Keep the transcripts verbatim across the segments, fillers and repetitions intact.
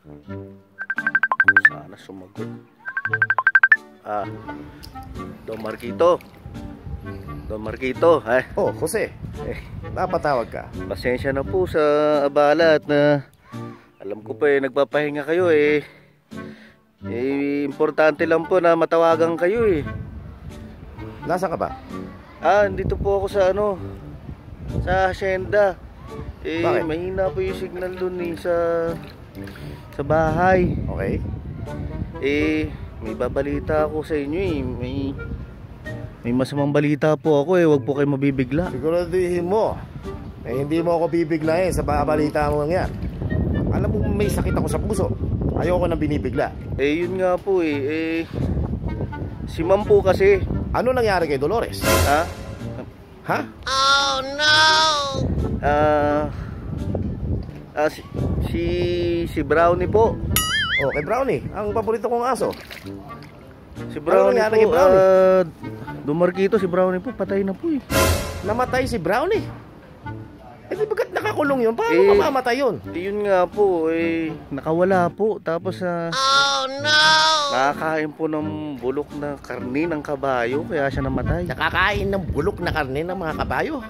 Sana sumagot. Ah, Don Marquito. Don Marquito, eh. Oh, Jose. Eh, Napatawag ka. pasensya na po sa abala at na alam ko pa eh, nagpapahinga kayo eh. Eh, importante lang po na matawagan kayo eh. Nasaan ka ba? Ah, dito po ako sa ano, sa hacienda. Eh, Bakit? mahina po yung signal dun eh, sa, sa bahay. Okay. Eh, may babalita ako sa inyo eh. May, may masamang balita po ako eh. Huwag po kayo mabibigla. Siguraduhin mo. Eh, hindi mo ako bibiglahin sa babalita mo yan. Alam mo may sakit ako sa puso. Ayoko nang binibigla. Eh, yun nga po eh. Eh, si ma'am po kasi. Ano nangyari kay Dolores? Ha? Ha? Oh no! Ah, ah si, si, si Brownie po. Oh, kay Brownie. Ang paborito kong aso. Si Brownie nangyari po. kay Brownie? Ah, Don Marquito, si Brownie po. Patay na po eh. Namatay si Brownie. Eh, di bagat nakakulong yun? Paano Eh, mamamatay yun? Eh, yun nga po eh. Nakawala po. Tapos ah, Oh no! nakakain po ng bulok na karne ng kabayo. Kaya siya namatay. Nakakain ng bulok na karne ng mga kabayo.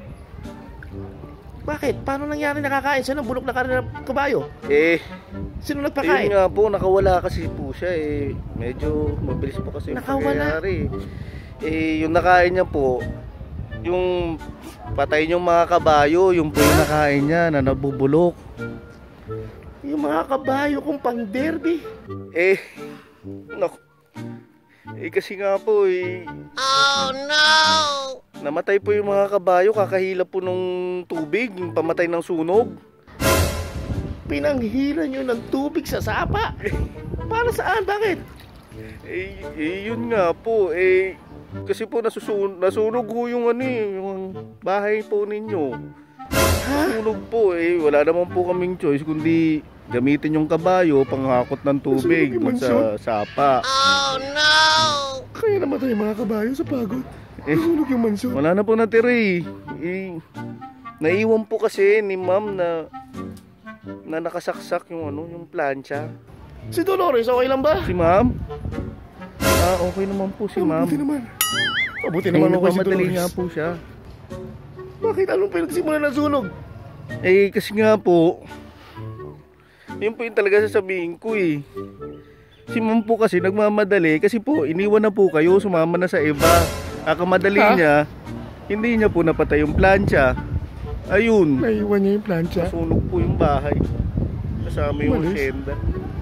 Bakit? Paano nangyari nakakain siya ng bulok na karne ng kabayo? Eh, Sino yun nagpakain? nga po, nakawala kasi po siya eh. Medyo mabilis po kasi yung Nakawala? pangyayari. Eh, yung nakain niya po, yung patay yung mga kabayo, yung po yung nakain niya na nabubulok. Yung mga kabayo kong pang derby. Eh, naku. Eh, kasi nga po eh, Oh no! namatay po yung mga kabayo, kakahila po nung tubig, yung pamatay ng sunog. Pinanghilan nyo ng tubig sa sapa. Para saan? Bakit? Eh, eh yun nga po, eh, kasi po nasusun nasunog po yung ano eh, yung bahay po ninyo. Nasunog po eh, wala naman po kaming choice kundi gamitin yung kabayo panghakot ng tubig dun sa sapa. Oh no! Kaya namatay yung mga kabayo sa pagod. Eh, Sunog yung mansyon. wala na po natira eh. eh. Naiwan po kasi ni ma'am na na nakasaksak yung ano, yung plancha. Si Dolores, okay lang ba? Si ma'am? Ah, okay naman po si ma'am. Mabuti naman. Mabuti Eh, naman ako si nagmamadali Dolores. nga po siya. Bakit? Anong pinagsimulan ng sunog? Eh, kasi nga po, yun po yung talaga sasabihin ko eh. Si ma'am po kasi nagmamadali kasi po iniwan na po kayo, sumama na sa iba. Kakamadali Ha? niya, hindi niya po napatay yung plancha. Ayun, Naiwan niya yung plancha. nasunog po yung bahay. Kasama yung Umalis? hacienda.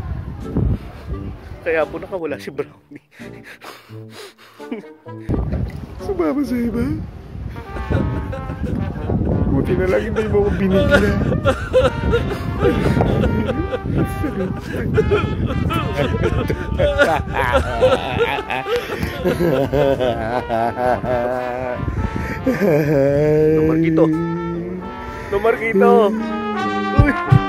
Kaya po nakawala si Brownie. Sumama sa iba. Buti na lang hindi mo ko binigla. Don Marquito. Don Marquito. Uy.